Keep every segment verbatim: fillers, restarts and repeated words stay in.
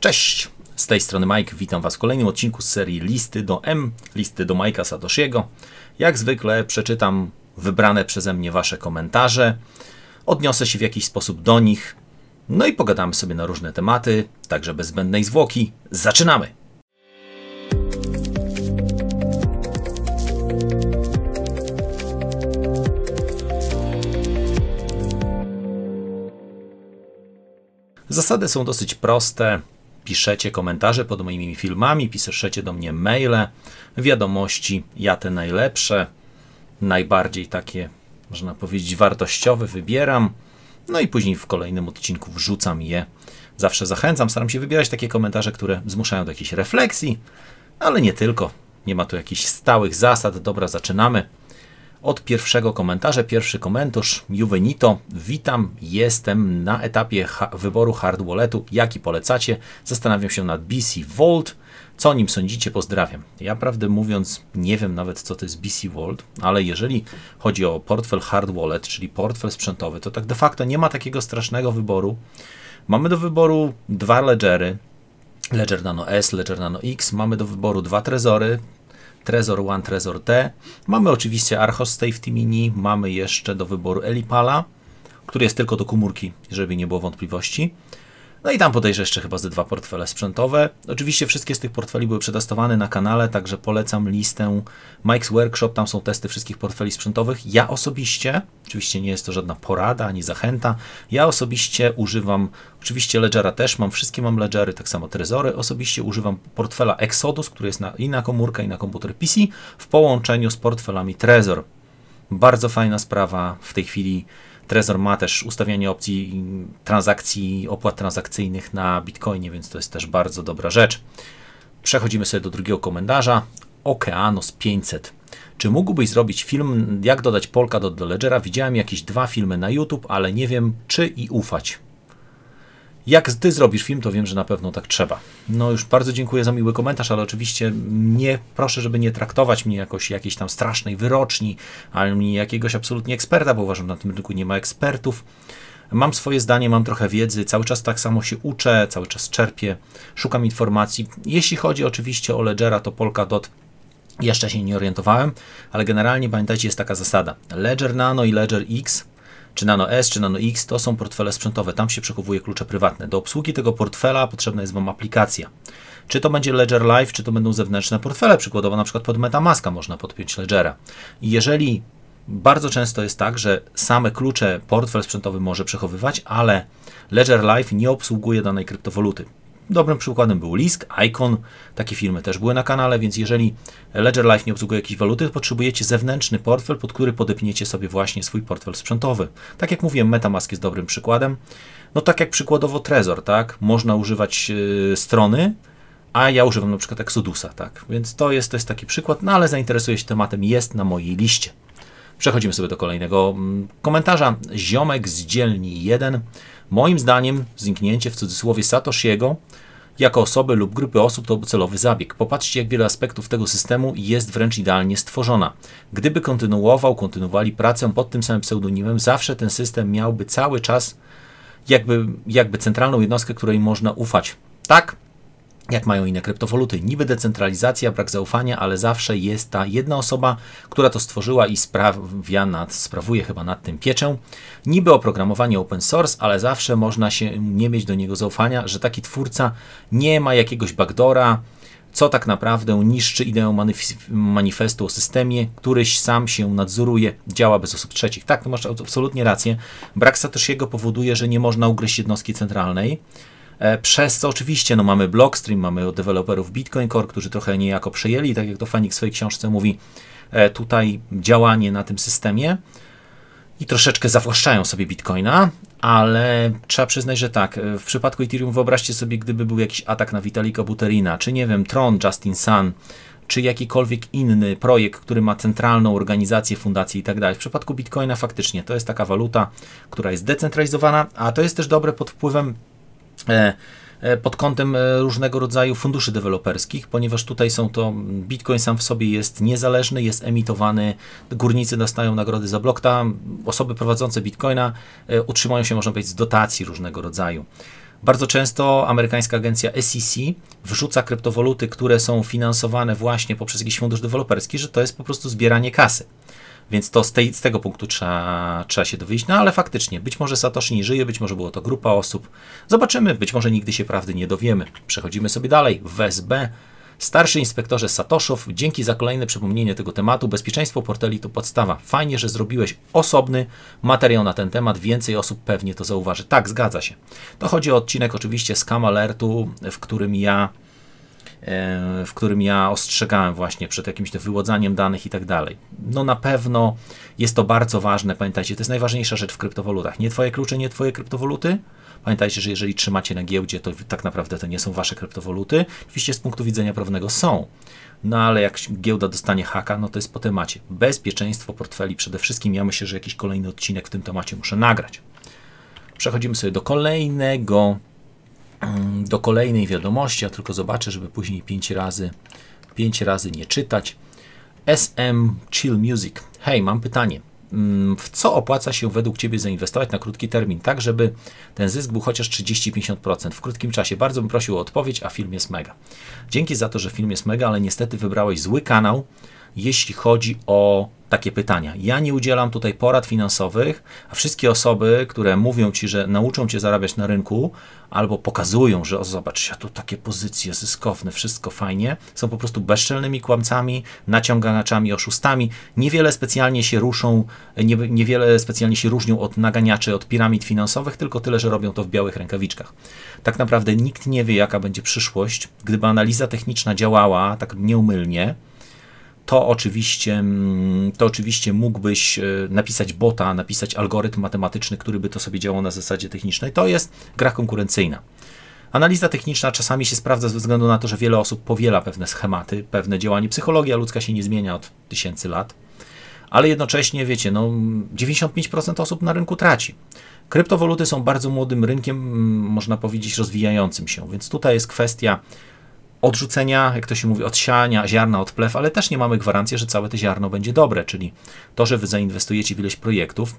Cześć, z tej strony Mike, witam Was w kolejnym odcinku z serii Listy do M, listy do Mike'a Satoshiego. Jak zwykle przeczytam wybrane przeze mnie Wasze komentarze, odniosę się w jakiś sposób do nich, no i pogadamy sobie na różne tematy, także bez zbędnej zwłoki, zaczynamy! Zasady są dosyć proste. Piszecie komentarze pod moimi filmami, piszecie do mnie maile, wiadomości, ja te najlepsze, najbardziej takie, można powiedzieć, wartościowe wybieram, no i później w kolejnym odcinku wrzucam je. Zawsze zachęcam, staram się wybierać takie komentarze, które zmuszają do jakiejś refleksji, ale nie tylko, nie ma tu jakichś stałych zasad. Dobra, zaczynamy. Od pierwszego komentarza, pierwszy komentarz, Juvenito, witam, jestem na etapie ha wyboru hard walletu, jaki polecacie, zastanawiam się nad B C Vault, co o nim sądzicie, pozdrawiam. Ja prawdę mówiąc nie wiem nawet co to jest B C Vault, ale jeżeli chodzi o portfel hard wallet, czyli portfel sprzętowy, to tak de facto nie ma takiego strasznego wyboru. Mamy do wyboru dwa ledgery, Ledger Nano S, Ledger Nano X, mamy do wyboru dwa trezory, Trezor One, Trezor T. Mamy oczywiście Archos Safety Mini, mamy jeszcze do wyboru Elipala, który jest tylko do komórki, żeby nie było wątpliwości. No i tam podejrzę jeszcze chyba ze dwa portfele sprzętowe. Oczywiście wszystkie z tych portfeli były przetestowane na kanale, także polecam listę Mike's Workshop, tam są testy wszystkich portfeli sprzętowych. Ja osobiście, oczywiście nie jest to żadna porada ani zachęta, ja osobiście używam, oczywiście Ledgera też mam, wszystkie mam Ledgery, tak samo Trezory, osobiście używam portfela Exodus, który jest na, i na komórkę i na komputer P C, w połączeniu z portfelami Trezor. Bardzo fajna sprawa, w tej chwili Trezor ma też ustawianie opcji transakcji, opłat transakcyjnych na Bitcoinie, więc to jest też bardzo dobra rzecz. Przechodzimy sobie do drugiego komentarza. Okeanos pięćset. Czy mógłbyś zrobić film, jak dodać Polkadot do Ledgera? Widziałem jakieś dwa filmy na YouTube, ale nie wiem, czy i ufać. Jak Ty zrobisz film, to wiem, że na pewno tak trzeba. No już bardzo dziękuję za miły komentarz, ale oczywiście nie proszę, żeby nie traktować mnie jakoś jakiejś tam strasznej wyroczni, ani jakiegoś absolutnie eksperta, bo uważam, że na tym rynku nie ma ekspertów. Mam swoje zdanie, mam trochę wiedzy, cały czas tak samo się uczę, cały czas czerpię, szukam informacji. Jeśli chodzi oczywiście o Ledgera, to Polkadot jeszcze się nie orientowałem, ale generalnie pamiętajcie, jest taka zasada. Ledger Nano i Ledger X, czy Nano S, czy Nano X, to są portfele sprzętowe, tam się przechowuje klucze prywatne. Do obsługi tego portfela potrzebna jest Wam aplikacja. Czy to będzie Ledger Live, czy to będą zewnętrzne portfele, przykładowo na przykład pod MetaMaska można podpiąć Ledgera. I jeżeli bardzo często jest tak, że same klucze portfel sprzętowy może przechowywać, ale Ledger Live nie obsługuje danej kryptowaluty. Dobrym przykładem był Lisk, Icon, takie firmy też były na kanale, więc jeżeli Ledger Live nie obsługuje jakiejś waluty, to potrzebujecie zewnętrzny portfel, pod który podepniecie sobie właśnie swój portfel sprzętowy. Tak jak mówiłem, MetaMask jest dobrym przykładem. No tak jak przykładowo Trezor, tak? Można używać yy, strony, a ja używam na przykład Exodusa, tak? Więc to jest, to jest taki przykład, no ale zainteresuję się tematem, jest na mojej liście. Przechodzimy sobie do kolejnego komentarza. Ziomek z dzielni jeden. Moim zdaniem zniknięcie w cudzysłowie Satoshiego jako osoby lub grupy osób to celowy zabieg. Popatrzcie, jak wiele aspektów tego systemu jest wręcz idealnie stworzona. Gdyby kontynuował, kontynuowali pracę pod tym samym pseudonimem, zawsze ten system miałby cały czas jakby, jakby centralną jednostkę, której można ufać. Tak, jak mają inne kryptowaluty. Niby decentralizacja, brak zaufania, ale zawsze jest ta jedna osoba, która to stworzyła i sprawia nad, sprawuje chyba nad tym pieczę. Niby oprogramowanie open source, ale zawsze można się nie mieć do niego zaufania, że taki twórca nie ma jakiegoś backdoora, co tak naprawdę niszczy ideę manifestu o systemie, któryś sam się nadzoruje, działa bez osób trzecich. Tak, to masz absolutnie rację. Brak Satoshiego powoduje, że nie można ugryźć jednostki centralnej. Przez co oczywiście no, mamy Blockstream, mamy deweloperów Bitcoin Core, którzy trochę niejako przejęli, tak jak to Fanik w swojej książce mówi, tutaj działanie na tym systemie i troszeczkę zawłaszczają sobie Bitcoina, ale trzeba przyznać, że tak, w przypadku Ethereum wyobraźcie sobie, gdyby był jakiś atak na Vitalika Buterina, czy nie wiem, Tron, Justin Sun, czy jakikolwiek inny projekt, który ma centralną organizację, fundację i tak dalej. W przypadku Bitcoina faktycznie to jest taka waluta, która jest decentralizowana, a to jest też dobre pod wpływem pod kątem różnego rodzaju funduszy deweloperskich, ponieważ tutaj są to, Bitcoin sam w sobie jest niezależny, jest emitowany, górnicy dostają nagrody za blok, tam osoby prowadzące Bitcoina utrzymują się, można powiedzieć, z dotacji różnego rodzaju. Bardzo często amerykańska agencja S E C wrzuca kryptowaluty, które są finansowane właśnie poprzez jakiś fundusz deweloperski, że to jest po prostu zbieranie kasy. Więc to z, tej, z tego punktu trzeba, trzeba się dowiedzieć. No ale faktycznie, być może Satoshi nie żyje, być może było to grupa osób. Zobaczymy, być może nigdy się prawdy nie dowiemy. Przechodzimy sobie dalej. W S B. Starszy inspektorze Satoszów, dzięki za kolejne przypomnienie tego tematu. Bezpieczeństwo portali to podstawa. Fajnie, że zrobiłeś osobny materiał na ten temat. Więcej osób pewnie to zauważy. Tak, zgadza się. To chodzi o odcinek oczywiście Scam Alertu, w którym ja w którym ja ostrzegałem właśnie przed jakimś wyłudzaniem danych i tak dalej. No na pewno jest to bardzo ważne. Pamiętajcie, to jest najważniejsza rzecz w kryptowalutach. Nie twoje klucze, nie twoje kryptowaluty. Pamiętajcie, że jeżeli trzymacie na giełdzie, to tak naprawdę to nie są wasze kryptowaluty. Oczywiście z punktu widzenia prawnego są. No ale jak giełda dostanie haka, no to jest po temacie. Bezpieczeństwo portfeli przede wszystkim. Ja myślę, że jakiś kolejny odcinek w tym temacie muszę nagrać. Przechodzimy sobie do kolejnego do kolejnej wiadomości, ja tylko zobaczę, żeby później pięć razy, pięć razy nie czytać. S M Chill Music. Hej, mam pytanie. W co opłaca się według Ciebie zainwestować na krótki termin, tak żeby ten zysk był chociaż trzydzieści do pięćdziesięciu procent w krótkim czasie? Bardzo bym prosił o odpowiedź, a film jest mega. Dzięki za to, że film jest mega, ale niestety wybrałeś zły kanał, jeśli chodzi o takie pytania. Ja nie udzielam tutaj porad finansowych, a wszystkie osoby, które mówią Ci, że nauczą Cię zarabiać na rynku, albo pokazują, że o zobacz, ja tu takie pozycje zyskowne, wszystko fajnie, są po prostu bezczelnymi kłamcami, naciągaczami, oszustami. Niewiele specjalnie się ruszą, nie, niewiele specjalnie się różnią od naganiaczy, od piramid finansowych, tylko tyle, że robią to w białych rękawiczkach. Tak naprawdę nikt nie wie, jaka będzie przyszłość. Gdyby analiza techniczna działała tak nieumylnie, to oczywiście, to oczywiście mógłbyś napisać bota, napisać algorytm matematyczny, który by to sobie działał na zasadzie technicznej. To jest gra konkurencyjna. Analiza techniczna czasami się sprawdza ze względu na to, że wiele osób powiela pewne schematy, pewne działanie. Psychologia ludzka się nie zmienia od tysięcy lat, ale jednocześnie, wiecie, no, dziewięćdziesiąt pięć procent osób na rynku traci. Kryptowaluty są bardzo młodym rynkiem, można powiedzieć, rozwijającym się, więc tutaj jest kwestia odrzucenia, jak to się mówi, odsiania ziarna od plew, ale też nie mamy gwarancji, że całe to ziarno będzie dobre, czyli to, że wy zainwestujecie w ileś projektów,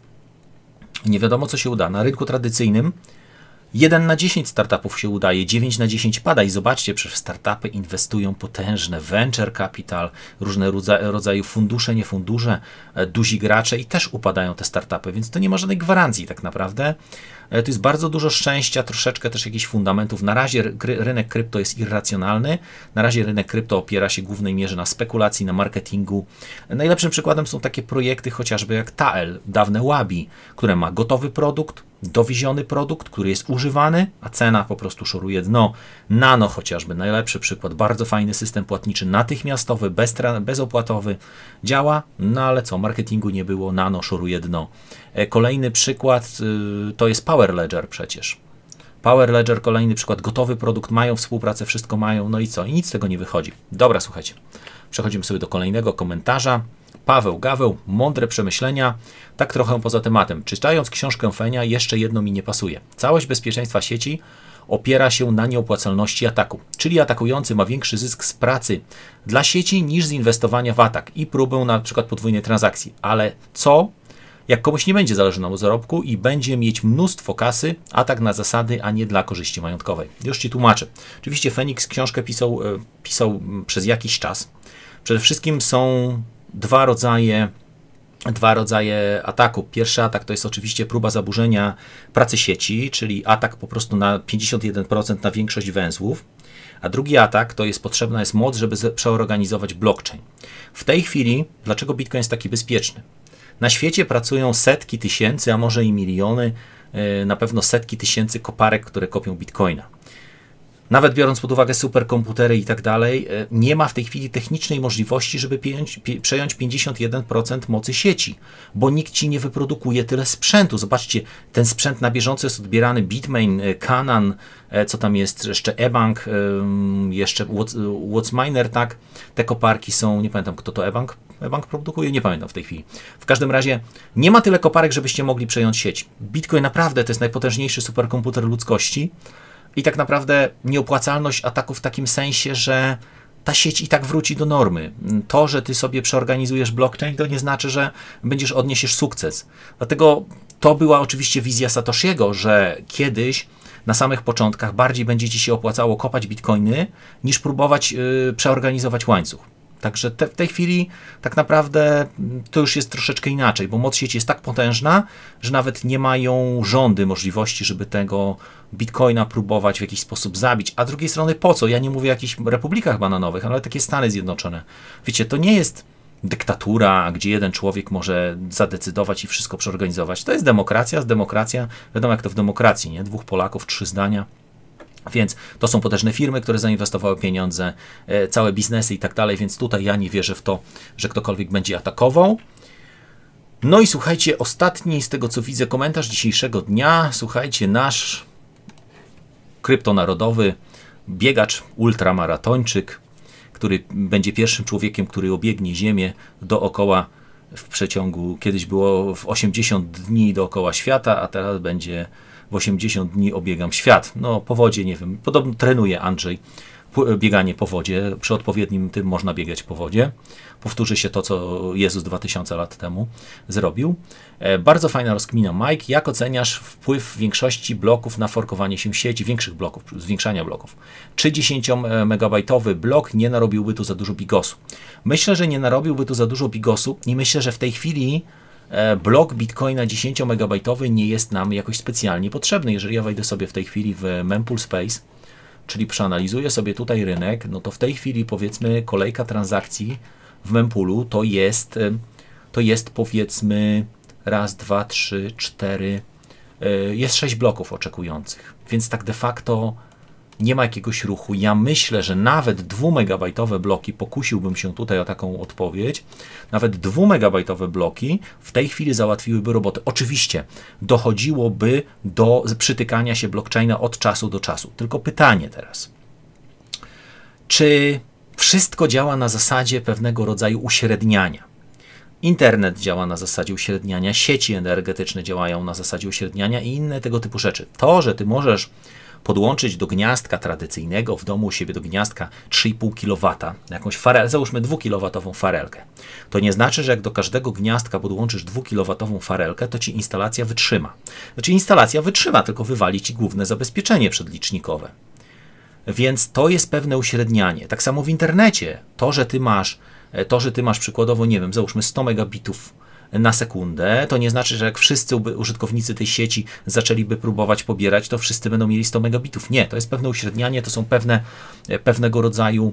nie wiadomo, co się uda. Na rynku tradycyjnym jeden na dziesięć startupów się udaje, dziewięć na dziesięć pada i zobaczcie, przecież startupy inwestują potężne, venture capital, różne rodzaje fundusze, niefundusze, duzi gracze i też upadają te startupy, więc to nie ma żadnej gwarancji tak naprawdę. To jest bardzo dużo szczęścia, troszeczkę też jakichś fundamentów. Na razie rynek krypto jest irracjonalny, na razie rynek krypto opiera się w głównej mierze na spekulacji, na marketingu. Najlepszym przykładem są takie projekty chociażby jak Tael, dawne Wabi, które ma gotowy produkt, dowieziony produkt, który jest używany, a cena po prostu szoruje dno. Nano chociażby, najlepszy przykład, bardzo fajny system płatniczy, natychmiastowy, bezopłatowy, działa, no ale co, marketingu nie było, Nano szoruje dno. Kolejny przykład to jest Power Ledger przecież. Power Ledger, kolejny przykład, gotowy produkt, mają współpracę, wszystko mają, no i co? I nic z tego nie wychodzi. Dobra, słuchajcie, przechodzimy sobie do kolejnego komentarza. Paweł Gaweł, mądre przemyślenia, tak trochę poza tematem. Czytając książkę Fenia, jeszcze jedno mi nie pasuje. Całość bezpieczeństwa sieci opiera się na nieopłacalności ataku, czyli atakujący ma większy zysk z pracy dla sieci niż z inwestowania w atak i próbę na przykład podwójnej transakcji. Ale co, jak komuś nie będzie zależy na zarobku i będzie mieć mnóstwo kasy, atak na zasady, a nie dla korzyści majątkowej. Już Ci tłumaczę. Oczywiście Feniks książkę pisał, pisał przez jakiś czas. Przede wszystkim są dwa rodzaje Dwa rodzaje ataku. Pierwszy atak to jest oczywiście próba zaburzenia pracy sieci, czyli atak po prostu na pięćdziesiąt jeden procent na większość węzłów, a drugi atak to jest potrzebna jest moc, żeby przeorganizować blockchain. W tej chwili, dlaczego Bitcoin jest taki bezpieczny? Na świecie pracują setki tysięcy, a może i miliony, na pewno setki tysięcy koparek, które kopią Bitcoina. Nawet biorąc pod uwagę superkomputery i tak dalej, nie ma w tej chwili technicznej możliwości, żeby pięć, pie, przejąć pięćdziesiąt jeden procent mocy sieci, bo nikt Ci nie wyprodukuje tyle sprzętu. Zobaczcie, ten sprzęt na bieżąco jest odbierany, Bitmain, Canaan, co tam jest, jeszcze eBank, jeszcze WhatsMiner, tak? Te koparki są, nie pamiętam kto to eBank, eBank produkuje, nie pamiętam w tej chwili. W każdym razie nie ma tyle koparek, żebyście mogli przejąć sieć. Bitcoin naprawdę to jest najpotężniejszy superkomputer ludzkości. I tak naprawdę nieopłacalność ataku w takim sensie, że ta sieć i tak wróci do normy. To, że ty sobie przeorganizujesz blockchain, to nie znaczy, że będziesz odniesiesz sukces. Dlatego to była oczywiście wizja Satoshiego, że kiedyś na samych początkach bardziej będzie ci się opłacało kopać bitcoiny, niż próbować yy, przeorganizować łańcuch. Także te, w tej chwili tak naprawdę to już jest troszeczkę inaczej, bo moc sieci jest tak potężna, że nawet nie mają rządy możliwości, żeby tego bitcoina próbować w jakiś sposób zabić. A z drugiej strony po co? Ja nie mówię o jakichś republikach bananowych, ale takie Stany Zjednoczone. Wiecie, to nie jest dyktatura, gdzie jeden człowiek może zadecydować i wszystko przeorganizować. To jest demokracja, z demokracja, wiadomo jak to w demokracji, nie? Dwóch Polaków, trzy zdania. Więc to są potężne firmy, które zainwestowały pieniądze, e, całe biznesy i tak dalej, więc tutaj ja nie wierzę w to, że ktokolwiek będzie atakował. No i słuchajcie, ostatni z tego co widzę komentarz dzisiejszego dnia, słuchajcie, nasz kryptonarodowy biegacz, ultramaratończyk, który będzie pierwszym człowiekiem, który obiegnie Ziemię dookoła w przeciągu, kiedyś było w osiemdziesiąt dni dookoła świata, a teraz będzie w osiemdziesiąt dni obiegam świat. No po wodzie, nie wiem, podobno trenuje Andrzej bieganie po wodzie. Przy odpowiednim tym można biegać po wodzie. Powtórzy się to, co Jezus dwa tysiące lat temu zrobił. E, bardzo fajna rozkmina. Mike, jak oceniasz wpływ większości bloków na forkowanie się sieci, większych bloków, zwiększania bloków? Czy dziesięciomegabajtowy blok nie narobiłby tu za dużo bigosu? Myślę, że nie narobiłby tu za dużo bigosu i myślę, że w tej chwili blok Bitcoina dziesięciomegabajtowy nie jest nam jakoś specjalnie potrzebny. Jeżeli ja wejdę sobie w tej chwili w Mempool Space, czyli przeanalizuję sobie tutaj rynek, no to w tej chwili powiedzmy kolejka transakcji w Mempoolu to jest, to jest powiedzmy raz, dwa, trzy, cztery, jest sześć bloków oczekujących, więc tak de facto nie ma jakiegoś ruchu. Ja myślę, że nawet dwumegabajtowe bloki, pokusiłbym się tutaj o taką odpowiedź, nawet dwumegabajtowe bloki w tej chwili załatwiłyby robotę. Oczywiście dochodziłoby do przytykania się blockchaina od czasu do czasu. Tylko pytanie teraz, czy wszystko działa na zasadzie pewnego rodzaju uśredniania? Internet działa na zasadzie uśredniania, sieci energetyczne działają na zasadzie uśredniania i inne tego typu rzeczy. To, że ty możesz podłączyć do gniazdka tradycyjnego w domu u siebie, do gniazdka trzy i pół kilowata, jakąś farelkę, załóżmy dwukilowatową farelkę. To nie znaczy, że jak do każdego gniazdka podłączysz dwukilowatową farelkę, to ci instalacja wytrzyma. Znaczy instalacja wytrzyma, tylko wywali ci główne zabezpieczenie przedlicznikowe. Więc to jest pewne uśrednianie. Tak samo w internecie. To, że ty masz, to, że ty masz przykładowo, nie wiem, załóżmy sto megabitów na sekundę, to nie znaczy, że jak wszyscy użytkownicy tej sieci zaczęliby próbować pobierać, to wszyscy będą mieli sto megabitów. Nie, to jest pewne uśrednianie, to są pewne, pewnego rodzaju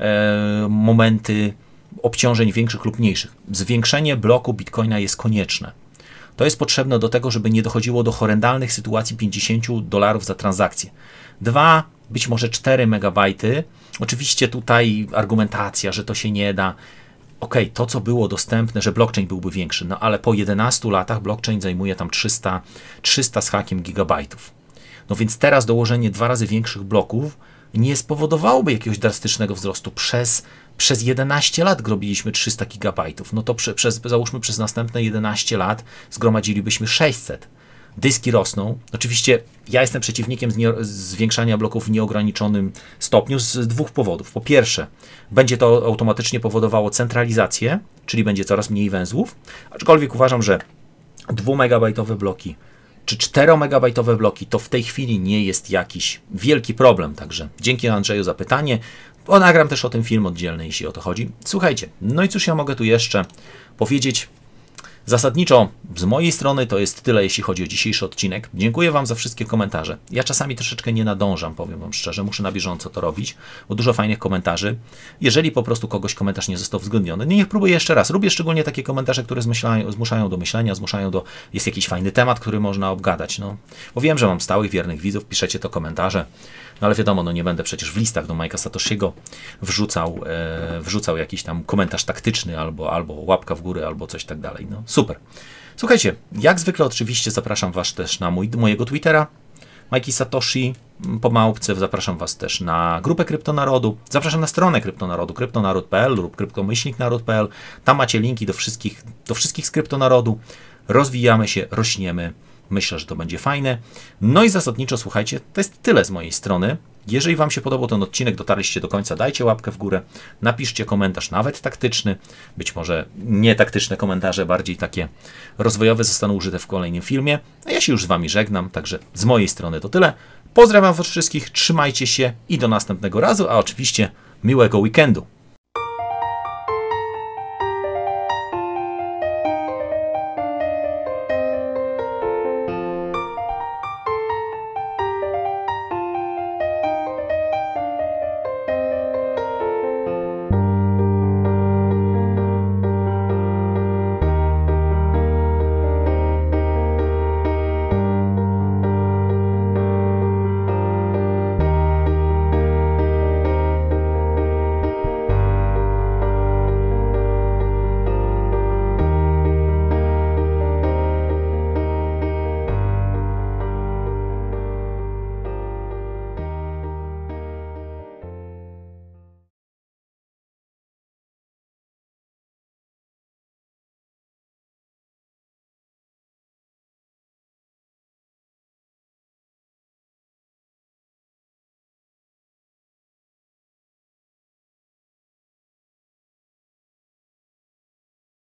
e, momenty obciążeń większych lub mniejszych. Zwiększenie bloku Bitcoina jest konieczne. To jest potrzebne do tego, żeby nie dochodziło do horrendalnych sytuacji pięćdziesiąt dolarów za transakcję. Dwa, być może cztery megabajty. Oczywiście tutaj argumentacja, że to się nie da. Ok, to co było dostępne, że blockchain byłby większy, no ale po jedenastu latach blockchain zajmuje tam trzysta, trzysta z hakiem gigabajtów. No więc teraz dołożenie dwa razy większych bloków nie spowodowałoby jakiegoś drastycznego wzrostu. Przez, przez jedenaście lat robiliśmy trzysta gigabajtów, no to prze, przez, załóżmy przez następne jedenaście lat zgromadzilibyśmy sześćset. Dyski rosną. Oczywiście ja jestem przeciwnikiem zwiększania bloków w nieograniczonym stopniu z dwóch powodów. Po pierwsze, będzie to automatycznie powodowało centralizację, czyli będzie coraz mniej węzłów, aczkolwiek uważam, że dwumegabajtowe bloki czy czteromegabajtowe bloki to w tej chwili nie jest jakiś wielki problem. Także dzięki Andrzeju za pytanie. O, nagram też o tym film oddzielny, jeśli o to chodzi. Słuchajcie, no i cóż ja mogę tu jeszcze powiedzieć? Zasadniczo z mojej strony to jest tyle, jeśli chodzi o dzisiejszy odcinek. Dziękuję Wam za wszystkie komentarze. Ja czasami troszeczkę nie nadążam, powiem Wam szczerze, muszę na bieżąco to robić, bo dużo fajnych komentarzy. Jeżeli po prostu kogoś komentarz nie został uwzględniony, niech próbuję jeszcze raz. Lubię szczególnie takie komentarze, które zmyślają, zmuszają do myślenia, zmuszają do... Jest jakiś fajny temat, który można obgadać. No, bo wiem, że mam stałych, wiernych widzów, piszecie to komentarze, no ale wiadomo, no nie będę przecież w listach do Mike'a Satoshiego wrzucał, e, wrzucał jakiś tam komentarz taktyczny, albo, albo łapka w górę, albo coś tak dalej. No super. Słuchajcie, jak zwykle oczywiście zapraszam Was też na mój, mojego Twittera, Mikey Satoshi, po małpce, zapraszam Was też na grupę Kryptonarodu, zapraszam na stronę Kryptonarodu, kryptonaród kropka p l lub kryptomyślnik naród kropka p l, tam macie linki do wszystkich, do wszystkich z Kryptonarodu, rozwijamy się, rośniemy, myślę, że to będzie fajne. No i zasadniczo, słuchajcie, to jest tyle z mojej strony. Jeżeli Wam się podobał ten odcinek, dotarliście do końca, dajcie łapkę w górę, napiszcie komentarz, nawet taktyczny, być może nie taktyczne komentarze, bardziej takie rozwojowe zostaną użyte w kolejnym filmie. A ja się już z Wami żegnam, także z mojej strony to tyle. Pozdrawiam was wszystkich, trzymajcie się i do następnego razu, a oczywiście miłego weekendu.